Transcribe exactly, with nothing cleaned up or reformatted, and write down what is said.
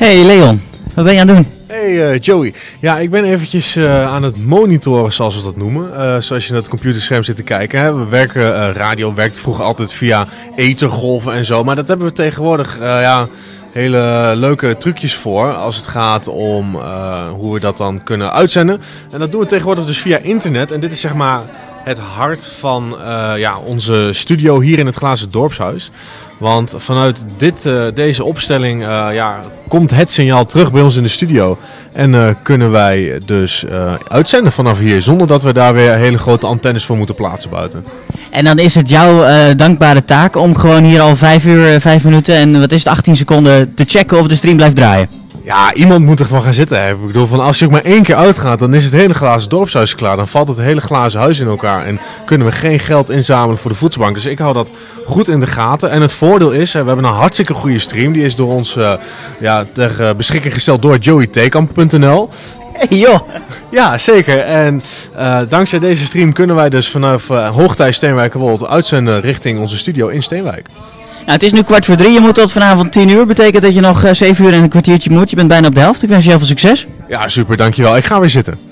Hey Leon, wat ben je aan het doen? Hey uh, Joey, ja ik ben eventjes uh, aan het monitoren zoals we dat noemen, uh, zoals je naar het computerscherm zit te kijken. Hè. We werken, uh, radio werkte vroeger altijd via ethergolven en zo, maar dat hebben we tegenwoordig uh, ja, hele leuke trucjes voor als het gaat om uh, hoe we dat dan kunnen uitzenden. En dat doen we tegenwoordig dus via internet en dit is zeg maar het hart van uh, ja, onze studio hier in het Glazen Dorpshuis. Want vanuit dit, uh, deze opstelling uh, ja, komt het signaal terug bij ons in de studio. En uh, kunnen wij dus uh, uitzenden vanaf hier, zonder dat we daar weer hele grote antennes voor moeten plaatsen buiten. En dan is het jouw uh, dankbare taak om gewoon hier al vijf uur, vijf minuten en wat is het, achttien seconden te checken of de stream blijft draaien. Ja, iemand moet er gewoon gaan zitten. Hè. Ik bedoel, van als je ook maar één keer uitgaat, dan is het hele Glazen Dorpshuis klaar. Dan valt het hele glazen huis in elkaar en kunnen we geen geld inzamelen voor de voedselbank. Dus ik hou dat goed in de gaten. En het voordeel is, hè, we hebben een hartstikke goede stream. Die is door ons uh, ja, ter uh, beschikking gesteld door joey theekamp punt n l. Hey joh! Ja, zeker. En uh, dankzij deze stream kunnen wij dus vanaf uh, Hoogtij Steenwijkerwold uitzenden richting onze studio in Steenwijk. Nou, het is nu kwart voor drie, je moet tot vanavond tien uur. Betekent dat je nog uh, zeven uur en een kwartiertje moet. Je bent bijna op de helft. Ik wens je heel veel succes. Ja, super, dankjewel. Ik ga weer zitten.